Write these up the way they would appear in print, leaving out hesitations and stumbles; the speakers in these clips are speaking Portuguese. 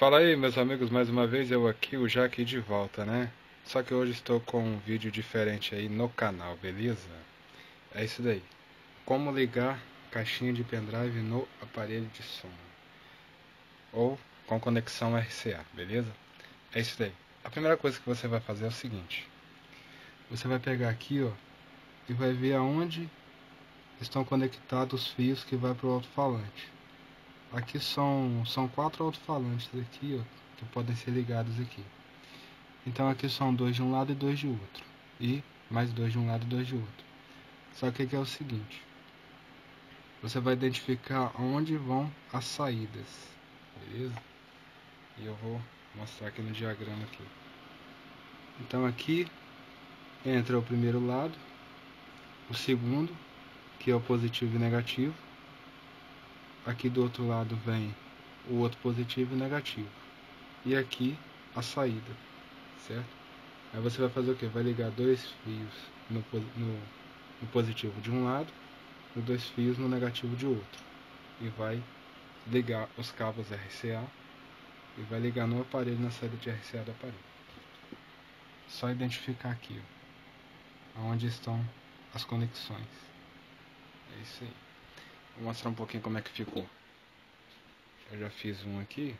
Fala aí, meus amigos, mais uma vez eu aqui, o Jaque de volta, né? Só que hoje estou com um vídeo diferente aí no canal, beleza? É isso daí. Como ligar caixinha de pendrive no aparelho de som. Ou com conexão RCA, beleza? É isso daí. A primeira coisa que você vai fazer é o seguinte. Você vai pegar aqui, ó, e vai ver aonde estão conectados os fios que vai para o alto-falante. Aqui são 4 alto-falantes aqui, ó, que podem ser ligados aqui. Então aqui são 2 de um lado e 2 de outro. E mais 2 de um lado e 2 de outro. Só que aqui é o seguinte. Você vai identificar onde vão as saídas. Beleza? E eu vou mostrar aqui no diagrama aqui. Então aqui entra o primeiro lado. O segundo, que é o positivo e negativo. Aqui do outro lado vem o outro positivo e negativo. E aqui a saída, certo? Aí você vai fazer o que? Vai ligar 2 fios no positivo de um lado e 2 fios no negativo de outro. E vai ligar os cabos RCA e vai ligar no aparelho, na saída de RCA do aparelho. Só identificar aqui, ó, onde estão as conexões. É isso aí. Vou mostrar um pouquinho como é que ficou. Eu já fiz um aqui.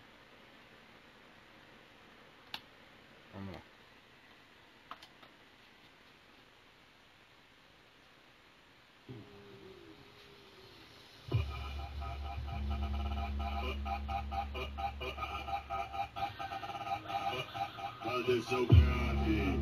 Vamos lá. Atenção grave.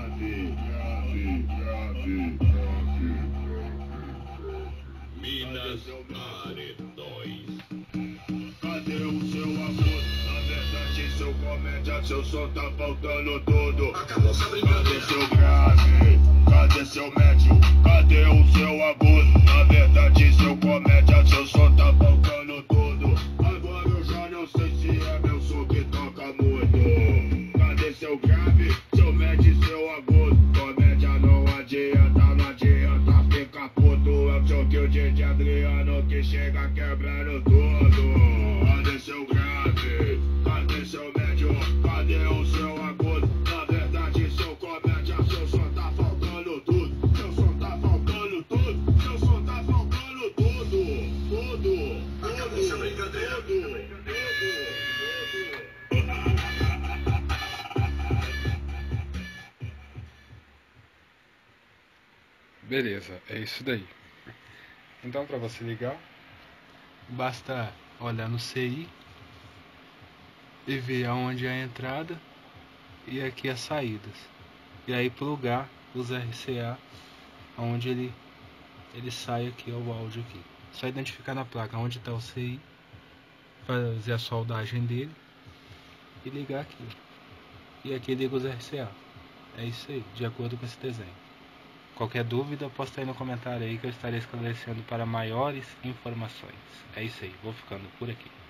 Minas Paredões. Cadê o seu amor? Na verdade, seu comédia, seu som tá faltando tudo. Cadê seu grave? Cadê seu médio? Cadê o seu abuso? Na verdade, seu comédia, seu som tá faltando tudo. Agora eu já não sei se é meu som que toca muito. Cadê seu grave? Seu médio e seu agudo? Comédia não adianta ficar puto. É o show que o DJ Adriano que chega quebrando tudo. Cadê seu grave? Cadê seu médio? Cadê o seu agudo? Na verdade, seu comédia, seu som tá faltando tudo. Seu som tá faltando tudo. Seu som tá faltando tudo. Acabou essa brincadeira. Beleza, é isso daí. Então, para você ligar, basta olhar no CI e ver aonde é a entrada e aqui as saídas. E aí plugar os RCA onde ele sai aqui, ó, o áudio aqui. Só identificar na placa onde está o CI, fazer a soldagem dele e ligar aqui. E aqui liga os RCA. É isso aí, de acordo com esse desenho. Qualquer dúvida, posta aí no comentário aí que eu estarei esclarecendo para maiores informações. É isso aí, vou ficando por aqui.